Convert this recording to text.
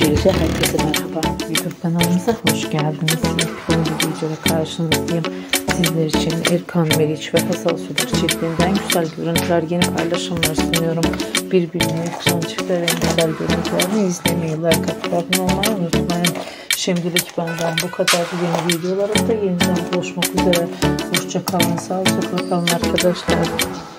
Öncelikle herkese merhaba. YouTube kanalımıza hoş geldiniz. Yeni bir videoda karşınızdayım. Sizler için Erkan Meriç ve Hazal Sudur çiftinden güzel görüntüler, yeni paylaşımlar sunuyorum. Birbirine yakışan çiftlerin güzel görüntülerini izlemeyi, like atıp abone olmayı unutmayın. Şimdilik benden bu kadar. Yeni videolarımda yeniden buluşmak üzere. Hoşça kalın, sağlıcakla kalın arkadaşlar.